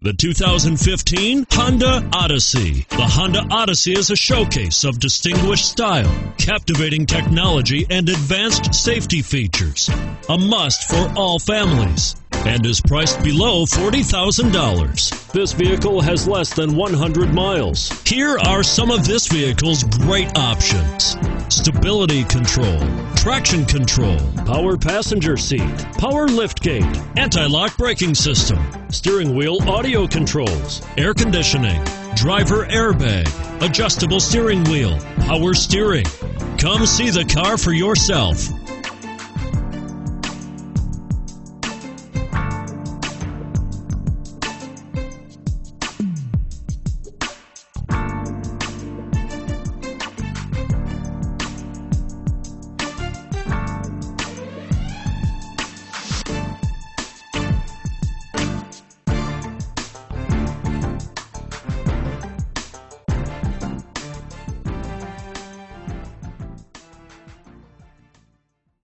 The 2015 Honda Odyssey. The Honda Odyssey is a showcase of distinguished style, captivating technology, and advanced safety features. A must for all families, and is priced below $40,000. This vehicle has less than 100 miles. Here are some of this vehicle's great options: stability control, traction control, power passenger seat, power liftgate, anti-lock braking system, steering wheel audio controls, air conditioning, driver airbag, adjustable steering wheel, power steering. Come see the car for yourself.